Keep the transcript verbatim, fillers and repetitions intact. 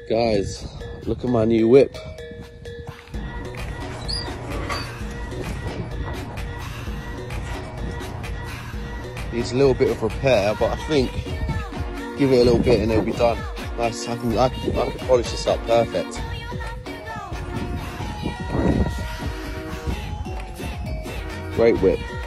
Guys, look at my new whip. Needs a little bit of repair, but I think give it a little bit and it'll be done. Nice, I can, I can, I can polish this up perfect. Great whip.